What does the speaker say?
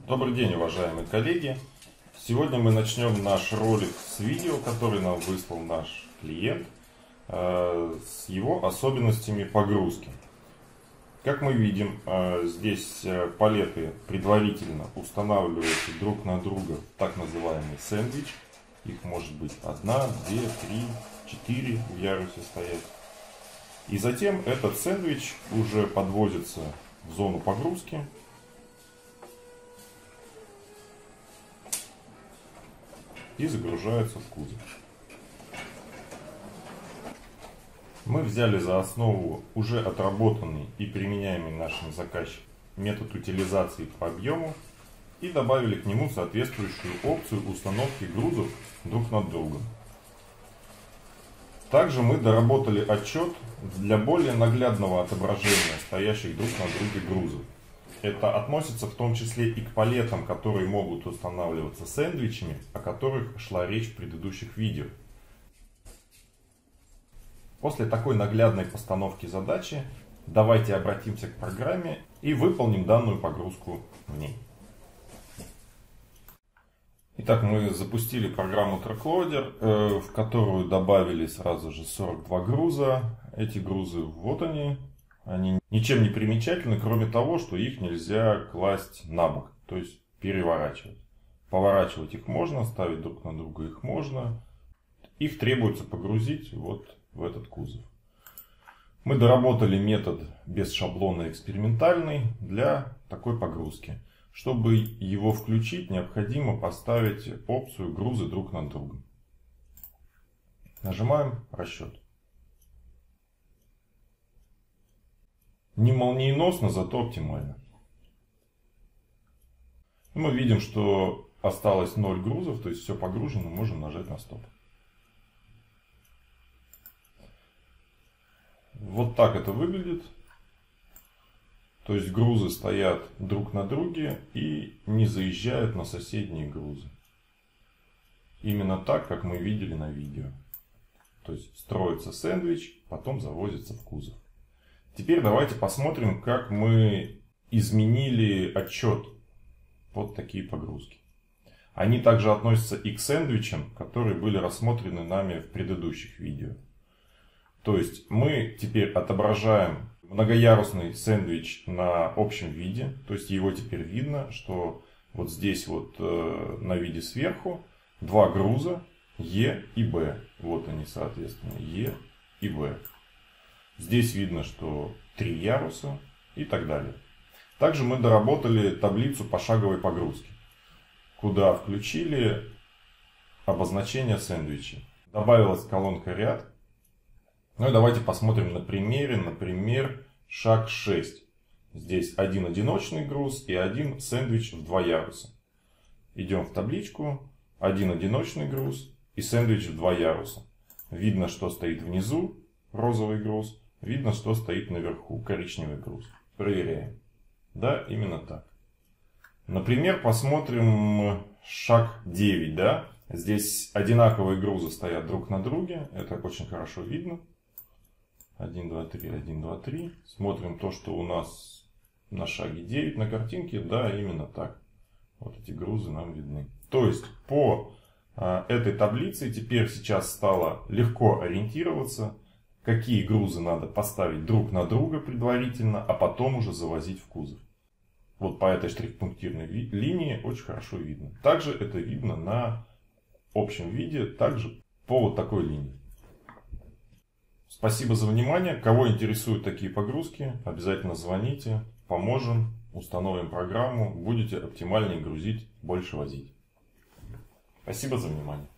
Добрый день, уважаемые коллеги! Сегодня мы начнем наш ролик с видео, который нам выслал наш клиент, с его особенностями погрузки. Как мы видим, здесь палеты предварительно устанавливаются друг на друга в так называемый сэндвич. Их может быть 1, 2, 3, 4 в ярусе стоять. И затем этот сэндвич уже подвозится в зону погрузки. И загружается в кузов. Мы взяли за основу уже отработанный и применяемый нашим заказчиком метод утилизации по объему и добавили к нему соответствующую опцию установки грузов друг над другом. Также мы доработали отчет для более наглядного отображения стоящих друг на друге грузов. Это относится в том числе и к палетам, которые могут устанавливаться сэндвичами, о которых шла речь в предыдущих видео. После такой наглядной постановки задачи, давайте обратимся к программе и выполним данную погрузку в ней. Итак, мы запустили программу TrackLoader, в которую добавили сразу же 42 груза. Эти грузы, вот они ничем не примечательны, кроме того, что их нельзя класть на бок, то есть переворачивать. Поворачивать их можно, ставить друг на друга их можно. Их требуется погрузить вот в этот кузов. Мы доработали метод без шаблона экспериментальный для такой погрузки. Чтобы его включить, необходимо поставить опцию грузы друг над другом. Нажимаем расчет. Не молниеносно, зато оптимально. Мы видим, что осталось 0 грузов, то есть все погружено, можем нажать на стоп. Вот так это выглядит. То есть грузы стоят друг на друге и не заезжают на соседние грузы. Именно так, как мы видели на видео. То есть строится сэндвич, потом завозится в кузов. Теперь давайте посмотрим, как мы изменили отчет под такие погрузки. Они также относятся и к сэндвичам, которые были рассмотрены нами в предыдущих видео. То есть мы теперь отображаем многоярусный сэндвич на общем виде. То есть его теперь видно, что вот здесь вот на виде сверху 2 груза Е и Б. Вот они, соответственно, Е и Б. Здесь видно, что 3 яруса и так далее. Также мы доработали таблицу пошаговой погрузки, куда включили обозначение сэндвичей. Добавилась колонка ряд. Ну и давайте посмотрим на примере. Например, шаг 6. Здесь один одиночный груз и один сэндвич в 2 яруса. Идем в табличку. Один одиночный груз и сэндвич в 2 яруса. Видно, что стоит внизу розовый груз. Видно, что стоит наверху коричневый груз. Проверяем. Да, именно так. Например, посмотрим шаг 9. Да? Здесь одинаковые грузы стоят друг на друге. Это очень хорошо видно. 1, 2, 3, 1, 2, 3. Смотрим то, что у нас на шаге 9 на картинке. Да, именно так. Вот эти грузы нам видны. То есть по этой таблице теперь сейчас стало легко ориентироваться, какие грузы надо поставить друг на друга предварительно, а потом уже завозить в кузов. Вот по этой штрих-пунктирной линии очень хорошо видно. Также это видно на общем виде, также по вот такой линии. Спасибо за внимание. Кого интересуют такие погрузки, обязательно звоните, поможем, установим программу, будете оптимальнее грузить, больше возить. Спасибо за внимание.